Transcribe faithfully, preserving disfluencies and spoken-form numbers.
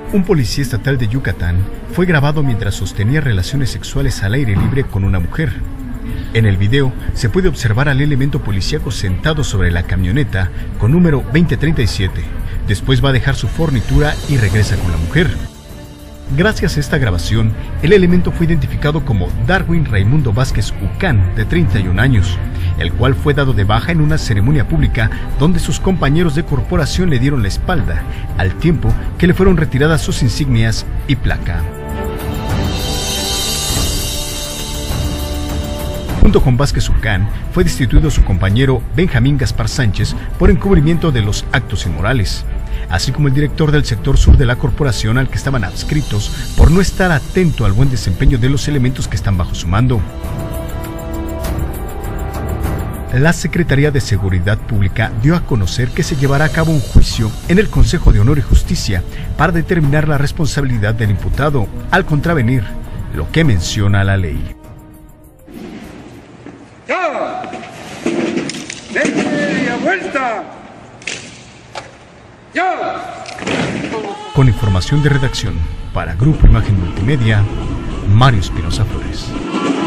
Un policía estatal de Yucatán fue grabado mientras sostenía relaciones sexuales al aire libre con una mujer. En el video se puede observar al elemento policíaco sentado sobre la camioneta con número veinte treinta y siete. Después va a dejar su fornitura y regresa con la mujer. Gracias a esta grabación, el elemento fue identificado como Darwin Raimundo Vázquez Ucán, de treinta y un años, el cual fue dado de baja en una ceremonia pública donde sus compañeros de corporación le dieron la espalda, al tiempo que le fueron retiradas sus insignias y placa. Junto con Vázquez Ucán, fue destituido su compañero Benjamín Gaspar Sánchez por encubrimiento de los actos inmorales, así como el director del sector sur de la corporación al que estaban adscritos por no estar atento al buen desempeño de los elementos que están bajo su mando. La Secretaría de Seguridad Pública dio a conocer que se llevará a cabo un juicio en el Consejo de Honor y Justicia para determinar la responsabilidad del imputado al contravenir lo que menciona la ley. ¡Ya! ¡Media vuelta! ¡Ya! Con información de redacción para Grupo Imagen Multimedia, Mario Espinosa Flores.